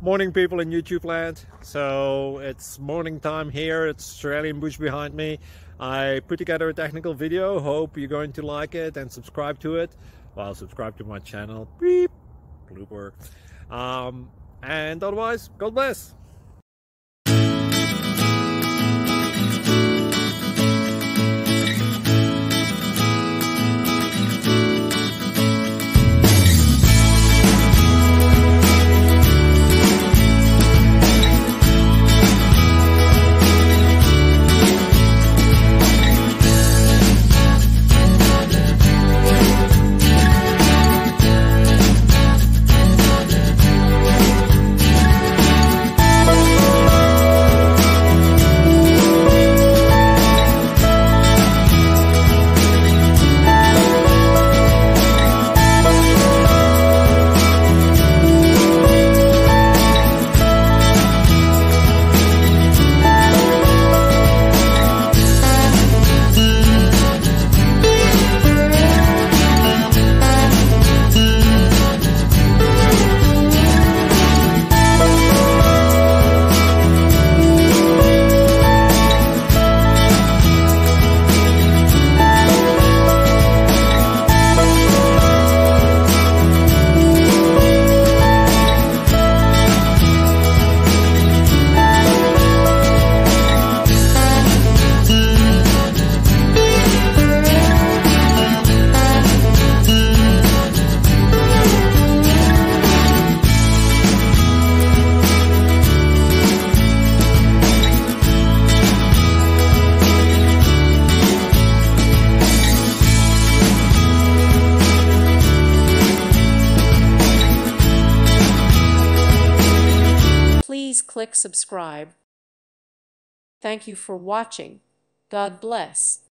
Morning people in YouTube land. So it's morning time here. It's Australian bush behind me. I put together a technical video. Hope you're going to like it and subscribe to it. Well, subscribe to my channel. Beep. Blooper. And otherwise, God bless. Please click subscribe. Thank you for watching. God bless.